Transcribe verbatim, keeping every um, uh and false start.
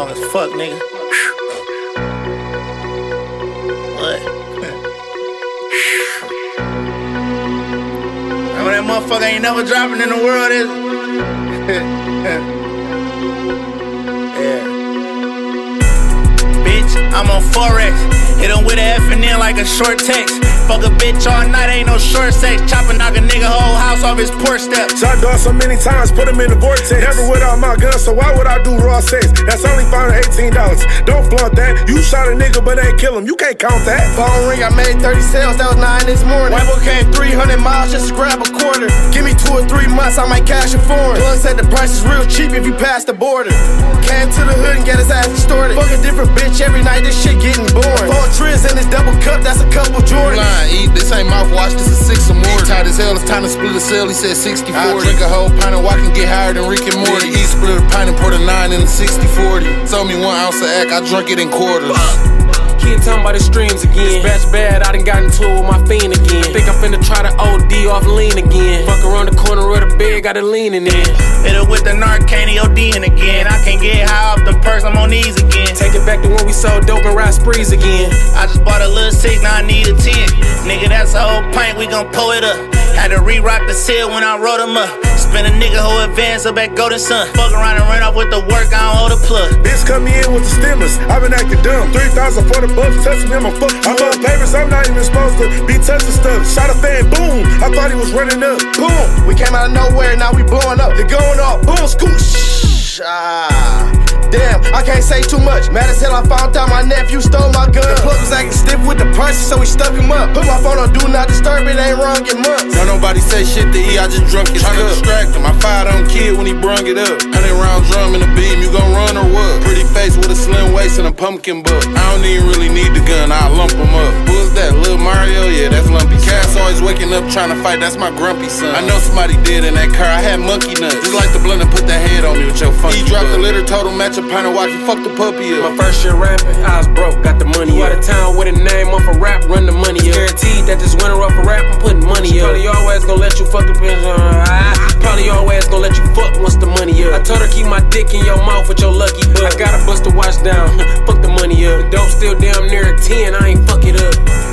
long as fuck, nigga. What? Remember that motherfucker ain't never dropping in the world, is it? Yeah. Bitch, I'm on Forex. Hit him with a F and N like a short text. Fuck a bitch all night, ain't no short sex. Chopper knock a nigga whole house off his porch steps. Shot dog so many times, put him in the vortex. Never without my gun, so why would I do raw sex? That's only found at eighteen dollars. Don't flaunt that. You shot a nigga but ain't kill him. You can't count that. Phone ring, I made thirty sales, that was nine this morning. White boy came three hundred miles just to grab a quarter. Give me two or three months, I might cash a foreign. Plus said the price is real cheap if you pass the border. Came to the hood and get his ass extorted. Fuck a different bitch every night, this shit getting boring. Four trips in this double cup, that's a couple Jordans. Eat, this ain't mouthwash, this is six or more. Tight as hell, it's time to split a cell, he said sixty forty. I drink a whole pint and walk and get higher than Rick and Morty. He split a pint and poured a nine in a sixty forty. Told me one ounce of act, I drunk it in quarters. Kid talking about his streams again. This batch bad, I done got into it with my fiend again. Think I'm finna try to O D off lean again. Fuck around the corner of the bed, got it leaning in. Hit it with the Narcan, ODing again. I can't get high off the perks, I'm on these again. Take it back to when we sold dope and ride sprees again. I just bought a little six, now I need a ten. Nigga, that's a whole pint, we gon' pull it up. Had to re-rock the seal when I wrote them up. Spin a nigga whole advance up at Golden Sun. Fuck around and run off with the work, I don't hold a plug. Bitch come in with the stimulus, I been acting dumb. Three thousand for the bucks, touching them, I'm fuck. I'm on papers, I'm not even supposed to be touching stuff. Shot a fan, boom, I thought he was running up. Boom, we came out of nowhere, now we blowing up. They going off, boom, scoosh. Ah. Damn, I can't say too much. Mad as hell, I found out my nephew stole my gun. The plug was acting stiff with the prices, so we stuck him up. Put my phone on do not disturb, it ain't wrong in months. Don't nobody say shit to E, I just drunk his cup. Tryna distract him, I fired on kid when he brung it up. Hundred round drum in the beam, you gon' run or what? Pretty face with a slim waist and a pumpkin butt. I don't even really need the gun, I lump him up. Who's that, Lil Mario? Yeah, that's Lumpy. Cass always waking up trying to fight, that's my grumpy son. I know somebody did in that car, I had monkey nuts. Just like the blunt and put that head on me with your funky. He dropped the litter, told him match a pint of walkie, fuck the puppy up. My first year rapping, I was broke, got the money up. Out of town with a name off a rap, run the money up. Guaranteed that this winter off a rap, I'm putting money up. Probably always gonna let you fuck the bitch. Uh, probably always gonna let you fuck once the money up. I told her keep my dick in your mouth with your lucky butt. I gotta bust the watch down, fuck the money up. The dope still damn near a ten, I ain't fuck it up.